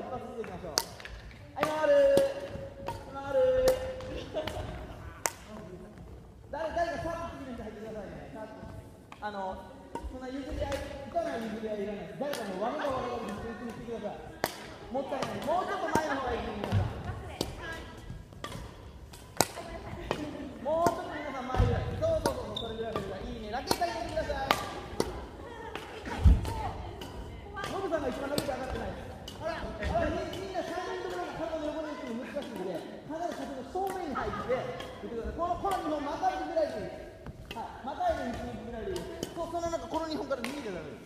一発ずついきましょう。はい、回る回る誰かさっと次の人入ってくださいね。さっとそんな譲り合い、打たない譲り合いいらないです。誰かの輪が分かるんです。打ちにしてください。もったいない。もうちょっと前の方がいいです。皆さんもうちょっと皆さん前ぐらい。そうそれぐらいいいね。ラケット入れてください。ノブさんが一番ラケット上がってないです。みんな3人ともなんか体の横に行くの難しいんで、必ず正面に入って打ってください。この2本またいでぐらいでいいです。はい、またいで打ちに行くぐらいでいいです。その中この2本から逃げてダメです。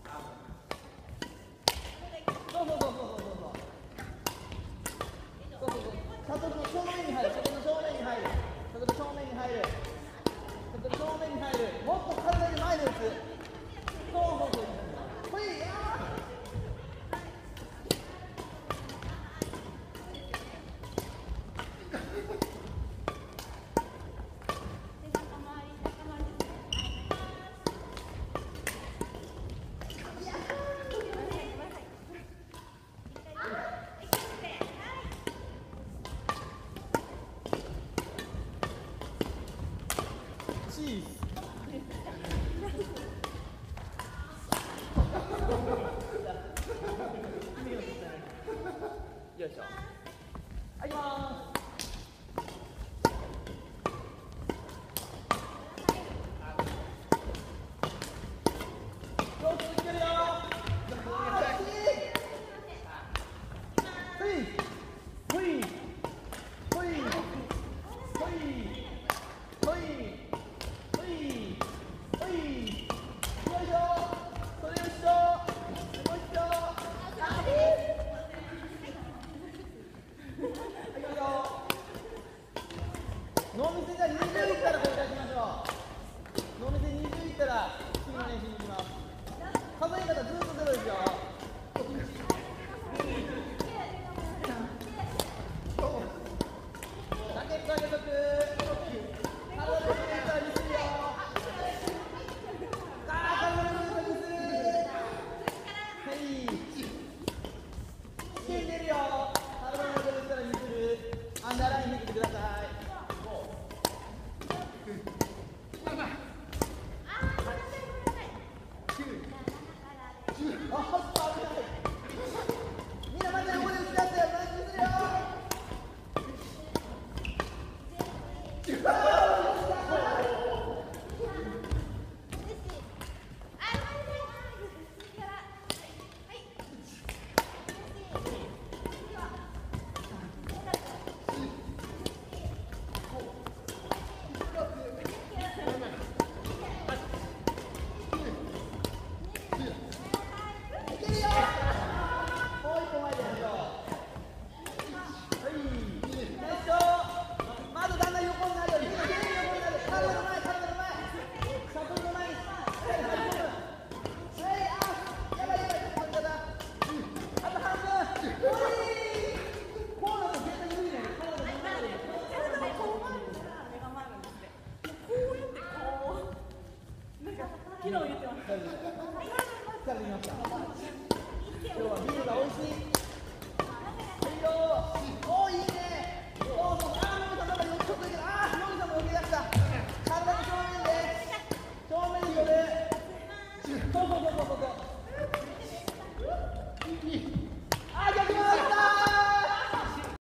シャトルの正面に入る。シャトルの正面に入る。シャトル正面に入る。シャトル正面に入る。もっと体で前で打つ。ほいチーズよいしょ。はい、行きまーす。ノーミスじゃ20いったら交代しましょう。ノーミス20いったら次の練習に行きます。数え方ずっとゼロですよ。ラケット上げとく。体で上げたらミスるよ。体で上げたらミスる。はい。危険出るよ。体で上げたらミスる。アンダーライン引いてください。みんなまだ横で打ち出してよ。